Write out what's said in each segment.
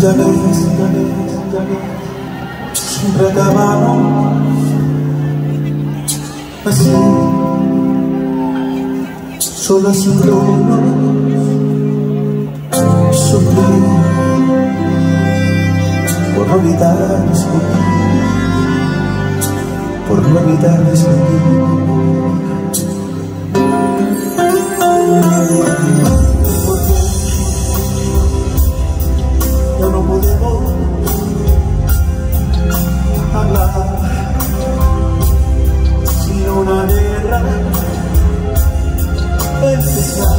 Ya ves, siempre acabamos así, solo haciéndonos sufrir por no olvidar discutir, por no olvidar discutir. Ya no podemos hablar sin una guerra empezar.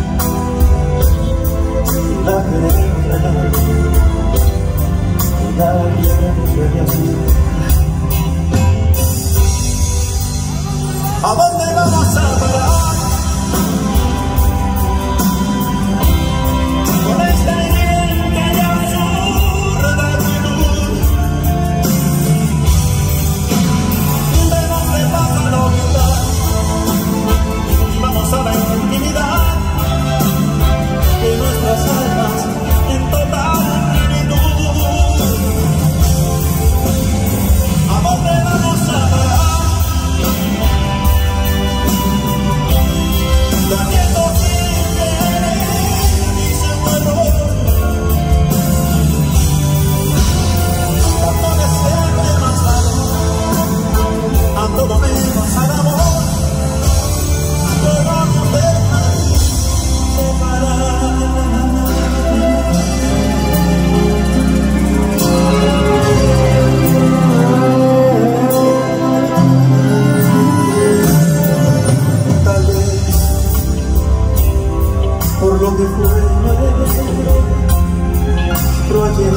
La guerra, la guerra. ¿A dónde vamos a parar? Con esta hiriente y absurda actitud, vemos de paz a la humildad y vamos a la intimidad de nuestras almas en total plenitud. ¿A dónde vamos a parar? Sabiendo a todo menos al amor, no vamos a dejar separar. Tal vez por lo que fue, pero ayer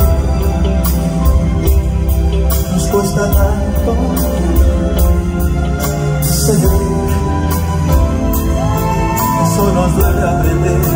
nos cuesta tanto ceder, eso nos duele aprender.